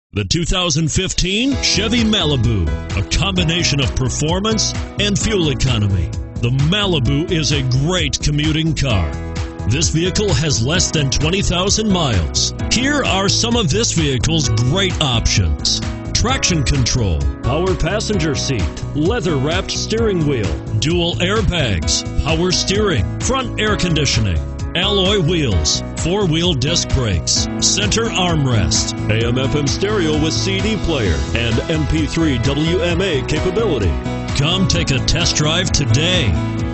The 2015 Chevy Malibu, a combination of performance and fuel economy. The Malibu is a great commuting car. This vehicle has less than 20,000 miles. Here are some of this vehicle's great options: traction control, power passenger seat, leather-wrapped steering wheel, dual airbags, power steering, front air conditioning, alloy wheels, four-wheel disc brakes, center armrest, AM/FM stereo with CD player, and MP3 WMA capability. Come take a test drive today.